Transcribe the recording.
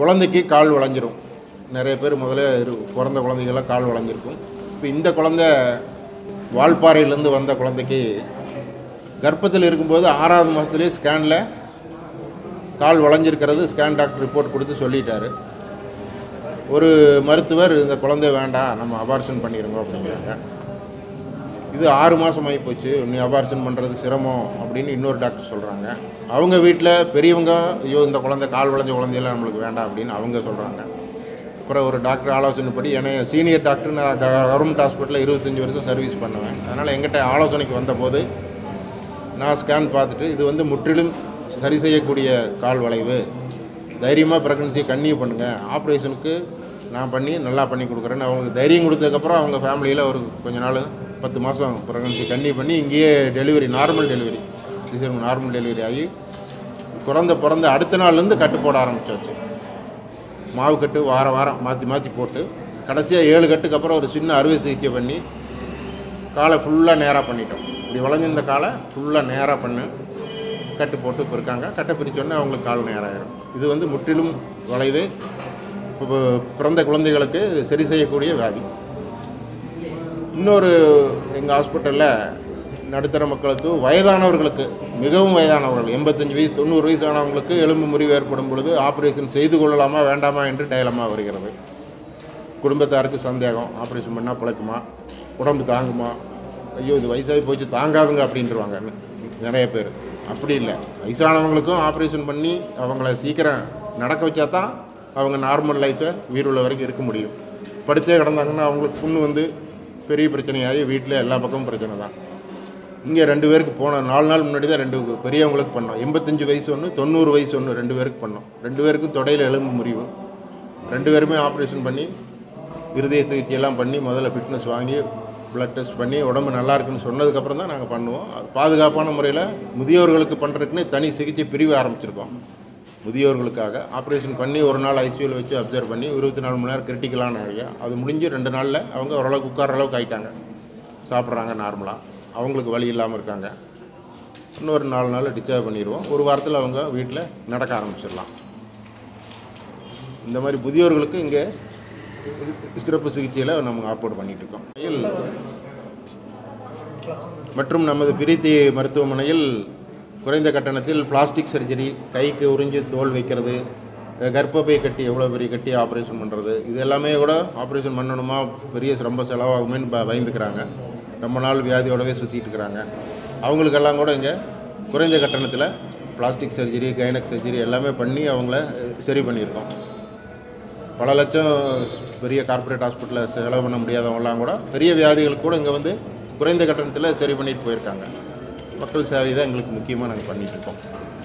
குழந்தைக்கு கால் வளைஞ்சிரும். நிறைய பேர் முதல்ல பிறந்த குழந்தைகள்லாம் கால் வளைஞ்சிருக்கும். இப்போ இந்த குழந்தை வால்பாறையிலேருந்து வந்த குழந்தைக்கு கர்ப்பத்தில் இருக்கும்போது 6வது மாதத்துலேயே ஸ்கேனில் கால் வளைஞ்சிருக்கிறது ஸ்கேன் டாக்டர் ரிப்போர்ட் கொடுத்து சொல்லிட்டார். ஒரு மருத்துவர் இந்த குழந்தை வேண்டாம், நம்ம அபார்ஷன் பண்ணிடுங்க அப்படிங்கிறாங்க. இது 6 மாதம் ஆகி போச்சு, நீ அபார்ஷன் பண்ணுறது சிரமம் அப்படின்னு இன்னொரு டாக்டர் சொல்கிறாங்க. அவங்க வீட்டில் பெரியவங்க ஐயோ இந்த குழந்தை கால் வளைஞ்ச குழந்தையெல்லாம் நம்மளுக்கு வேண்டாம் அப்படின்னு அவங்க சொல்கிறாங்க. அப்புறம் ஒரு டாக்டர் ஆலோசனைப்படி, ஏன்னா சீனியர் டாக்டர், நான் கவர்மெண்ட் ஹாஸ்பிட்டலில் 25 வருஷம் சர்வீஸ் பண்ணுவேன். அதனால் எங்கிட்ட ஆலோசனைக்கு வந்தபோது நான் ஸ்கேன் பார்த்துட்டு இது வந்து முற்றிலும் சரி செய்யக்கூடிய கால் வளைவு, தைரியமாக ப்ரெக்னன்சியை கன்டினியூ பண்ணுங்கள், ஆப்ரேஷனுக்கு நான் பண்ணி நல்லா பண்ணி கொடுக்குறேன்னு அவங்களுக்கு தைரியம் கொடுத்ததுக்கப்புறம் அவங்க ஃபேமிலியில் ஒரு கொஞ்ச நாள் 10 மாதம் ப்ரெக்னன்சி கன்டினியூ பண்ணி இங்கேயே டெலிவரி, நார்மல் டெலிவரி ஆகி பிறந்த அடுத்த நாள்லேருந்து கட்டு போட ஆரம்பிச்சாச்சு. மாவு கட்டு வாரம் மாற்றி போட்டு கடைசியாக 7 கட்டுக்கு அப்புறம் ஒரு சின்ன அறுவை சிகிச்சை பண்ணி காலை ஃபுல்லாக நேராக பண்ணிட்டோம். இப்படி வளைஞ்சிருந்த காலை ஃபுல்லாக நேராக பண்ணி கட்டு போட்டு இப்போ இருக்காங்க. கட்டை பிரித்தோடனே அவங்களுக்கு கால் நேராகிடும். இது வந்து முற்றிலும் வளைவு, இப்போ பிறந்த குழந்தைகளுக்கு சரி செய்யக்கூடிய வியாதி. இன்னொரு எங்கள் ஹாஸ்பிட்டலில் நடுத்தர மக்களுக்கு, வயதானவர்களுக்கு, மிகவும் வயதானவர்கள் 85 வயசு 90 வயசானவங்களுக்கு எலும்பு முறிவு ஏற்படும் பொழுது ஆப்ரேஷன் செய்து கொள்ளலாமா வேண்டாமா என்று டயலமா வருகிறது. குடும்பத்தாருக்கு சந்தேகம், ஆப்ரேஷன் பண்ணால் பிழைக்குமா, உடம்பு தாங்குமா, ஐயோ இது வயசாகி போச்சு தாங்காதுங்க அப்படின்ட்டுருவாங்க நிறைய பேர். அப்படி இல்லை, வயசானவங்களுக்கும் ஆப்ரேஷன் பண்ணி அவங்கள சீக்கிரம் நடக்க வச்சா தான் அவங்க நார்மல் லைஃப்பை உயிருள்ள வரைக்கும் இருக்க முடியும். படுத்தே கிடந்தாங்கன்னா அவங்களுக்கு புண்ணு வந்து பெரிய பிரச்சனையாகி வீட்டில் எல்லா பக்கமும் பிரச்சனை தான். இங்கே 2 பேருக்கு போன 4 நாள் முன்னாடி தான் 2 பெரியவங்களுக்கு பண்ணோம். 85 வயசு ஒன்று, 90 வயசு ஒன்று, 2 பேருக்கு பண்ணோம். 2 பேருக்கும் தொடையில் எலும்பு முறிவு. 2 பேருமே ஆப்ரேஷன் பண்ணி இருதய சிகிச்சையெல்லாம் பண்ணி முதல்ல ஃபிட்னஸ் வாங்கி ப்ளட் டெஸ்ட் பண்ணி உடம்பு நல்லா இருக்குன்னு சொன்னதுக்கப்புறம் தான் நாங்கள் பண்ணுவோம். அது பாதுகாப்பான முறையில் முதியோர்களுக்கு பண்ணுறதுக்குன்னு தனி சிகிச்சை பிரிவு ஆரம்பிச்சிருக்கோம். முதியோர்களுக்காக ஆப்ரேஷன் பண்ணி ஒரு நாள் ஐசியூவில் வச்சு அப்சர்வ் பண்ணி 24 மணி நேரம் கிரிட்டிக்கலான ஏரியா. அது முடிஞ்சு 2 நாளில் அவங்க ஓரளவுக்கு உட்கார அளவுக்கு ஆகிட்டாங்க, சாப்பிட்றாங்க நார்மலாக, அவங்களுக்கு வலி இல்லாமல் இருக்காங்க. இன்னொரு 4 நாள் டிஸ்சார்ஜ் பண்ணிடுவோம். ஒரு வாரத்தில் அவங்க வீட்டில் நடக்க ஆரம்பிச்சிடலாம். இந்த மாதிரி முதியோர்களுக்கு இங்கே சிறப்பு சிகிச்சையில் நம்ம ஆர்ப்பாடு பண்ணிகிட்ருக்கோம். மற்றும் நமது பிரீத்தி மருத்துவமனையில் குறைந்த கட்டணத்தில் பிளாஸ்டிக் சர்ஜரி, கைக்கு உறிஞ்சி தோல் வைக்கிறது, கர்ப்பப்பை கட்டி எவ்வளோ பெரிய கட்டி ஆப்ரேஷன் பண்ணுறது, இது எல்லாமே கூட ஆப்ரேஷன் பண்ணணுமா, பெரிய ரொம்ப செலவாகுமேன்னு பயந்துக்கிறாங்க. ரொம்ப நாள் வியாதியோடவே சுற்றிட்டு இருக்கிறாங்க. அவங்களுக்கெல்லாம் கூட இங்கே குறைந்த கட்டணத்தில் பிளாஸ்டிக் சர்ஜரி, கைனக் சர்ஜரி எல்லாமே பண்ணி அவங்கள சரி பண்ணியிருக்கோம். பல லட்சம் பெரிய கார்ப்பரேட் ஹாஸ்பிட்டலில் செலவு பண்ண முடியாதவங்களாம் கூட பெரிய வியாதிகளுக்கு கூட இங்கே வந்து குறைந்த கட்டணத்தில் சரி பண்ணிட்டு போயிருக்காங்க. மக்கள் சேவை தான் எங்களுக்கு முக்கியமாக நாங்கள் பண்ணிகிட்ருக்கோம்.